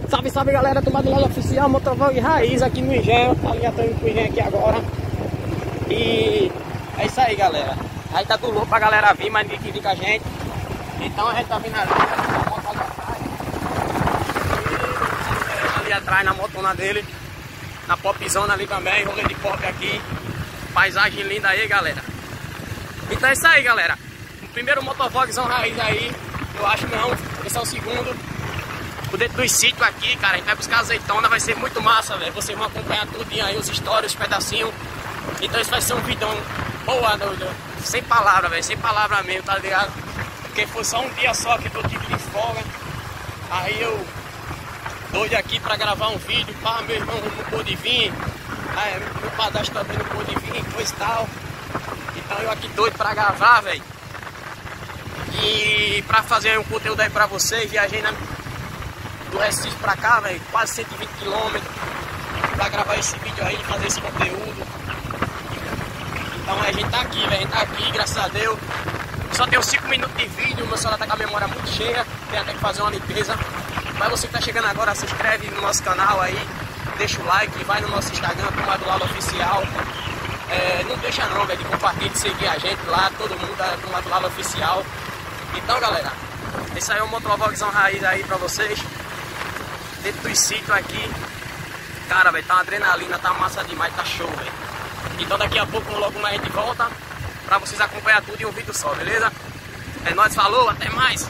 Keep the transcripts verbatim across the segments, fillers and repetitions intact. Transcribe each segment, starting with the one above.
Salve, salve galera, tomada loja oficial, Motovlog Raiz aqui no Engenho. Tá ligado, tô indo pro Engenho aqui agora. E é isso aí, galera. Aí tá tudo louco pra galera vir, mas ninguém vir com a gente. Então a gente tá vindo ali, ali atrás na motona dele, na popzona ali também, rolê de pop aqui. Paisagem linda aí, galera. Então é isso aí, galera. O primeiro motovlogzão raiz aí, eu acho não, esse é o segundo. O dentro dos sítios aqui, cara, a gente vai buscar azeitona, vai ser muito massa, velho. Vocês vão acompanhar tudo aí, os stories, os pedacinhos. Então isso vai ser um vídeo boa, doido. Sem palavra, velho, sem palavra mesmo, tá ligado? Porque foi só um dia só que eu tive de folga. Aí eu doido aqui pra gravar um vídeo, pá, meu irmão não pôde vir. Aí, meu padastro também não pôde vir, coisa e tal. Então eu aqui doido pra gravar, velho. E pra fazer um conteúdo aí pra vocês, viajei na, do Recife pra cá, velho, quase cento e vinte quilômetros. Pra gravar esse vídeo aí, fazer esse conteúdo. Então a gente tá aqui, velho, a gente tá aqui, graças a Deus. Só tenho cinco minutos de vídeo, meu celular tá com a memória muito cheia. Tem até que fazer uma limpeza. Mas você que tá chegando agora, se inscreve no nosso canal aí. Deixa o like, vai no nosso Instagram, Tomada Lala Oficial. É, não deixa não, velho, de compartilhar, de seguir a gente lá, todo mundo da Tomada Lala Oficial. Então, galera, esse aí é um motovlogzão raiz aí pra vocês. Dentro dos sítios aqui. Cara, velho, tá uma adrenalina, tá massa demais, tá show, velho. Então daqui a pouco, logo mais a gente volta pra vocês acompanhar tudo em um vídeo só, beleza? É nóis, falou, até mais!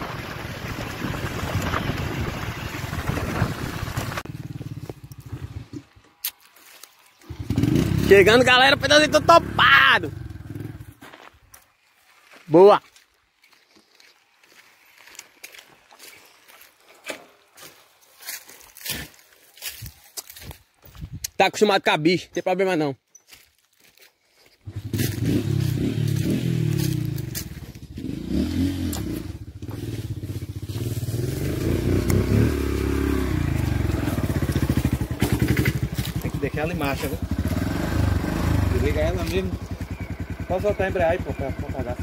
Chegando, galera, pedacinho topado! Boa! Tá acostumado com a bicha, não tem problema não. Tem que deixar ela em marcha, viu? Desliga ela mesmo. Só soltar a embreagem, pô, pra apagar.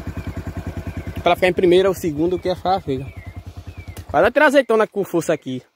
Pra ficar em primeiro ou segundo, que é fácil, filho. Vai dar azeitona com força aqui.